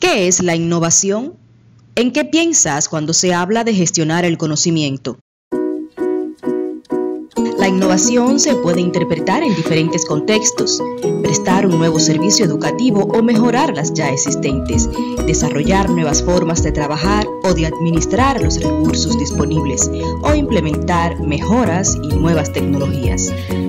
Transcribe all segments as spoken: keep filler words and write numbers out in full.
¿Qué es la innovación? ¿En qué piensas cuando se habla de gestionar el conocimiento? La innovación se puede interpretar en diferentes contextos: prestar un nuevo servicio educativo o mejorar las ya existentes, desarrollar nuevas formas de trabajar o de administrar los recursos disponibles, o implementar mejoras y nuevas tecnologías.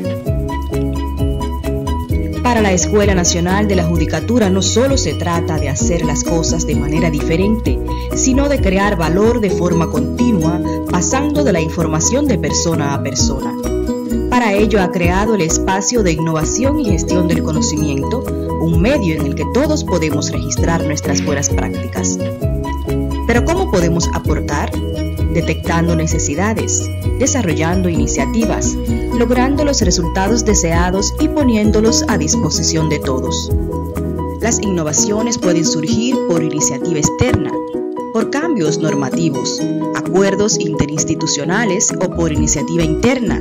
Para la Escuela Nacional de la Judicatura no solo se trata de hacer las cosas de manera diferente, sino de crear valor de forma continua, pasando de la información de persona a persona. Para ello ha creado el espacio de innovación y gestión del conocimiento, un medio en el que todos podemos registrar nuestras buenas prácticas. ¿Pero cómo podemos aportar? Detectando necesidades, desarrollando iniciativas, logrando los resultados deseados y poniéndolos a disposición de todos. Las innovaciones pueden surgir por iniciativa externa, por cambios normativos, acuerdos interinstitucionales o por iniciativa interna.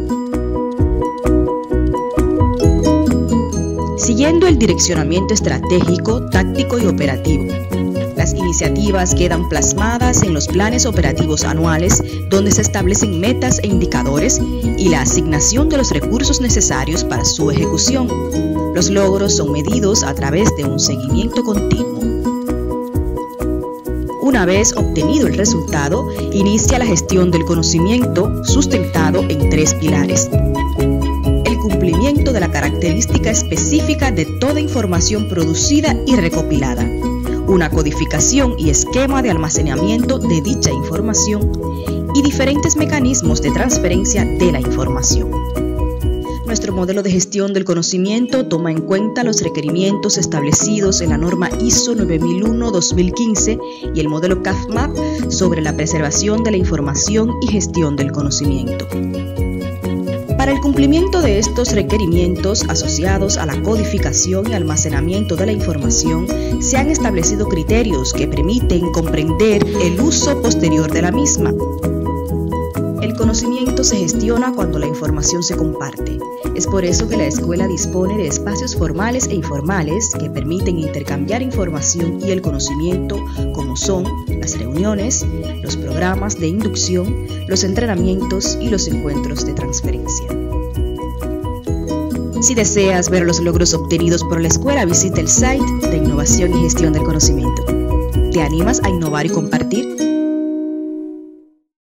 Siguiendo el direccionamiento estratégico, táctico y operativo. Las iniciativas quedan plasmadas en los planes operativos anuales, donde se establecen metas e indicadores y la asignación de los recursos necesarios para su ejecución. Los logros son medidos a través de un seguimiento continuo. Una vez obtenido el resultado, inicia la gestión del conocimiento, sustentado en tres pilares. El cumplimiento de la característica específica de toda información producida y recopilada. Una codificación y esquema de almacenamiento de dicha información y diferentes mecanismos de transferencia de la información. Nuestro modelo de gestión del conocimiento toma en cuenta los requerimientos establecidos en la norma I S O nueve mil uno dos mil quince y el modelo C A F MAP sobre la preservación de la información y gestión del conocimiento. Para el cumplimiento de estos requerimientos asociados a la codificación y almacenamiento de la información, se han establecido criterios que permiten comprender el uso posterior de la misma. El conocimiento se gestiona cuando la información se comparte. Es por eso que la escuela dispone de espacios formales e informales que permiten intercambiar información y el conocimiento, como son las reuniones, los programas de inducción, los entrenamientos y los encuentros de transferencia. Si deseas ver los logros obtenidos por la escuela, visita el site de Innovación y Gestión del Conocimiento. ¿Te animas a innovar y compartir?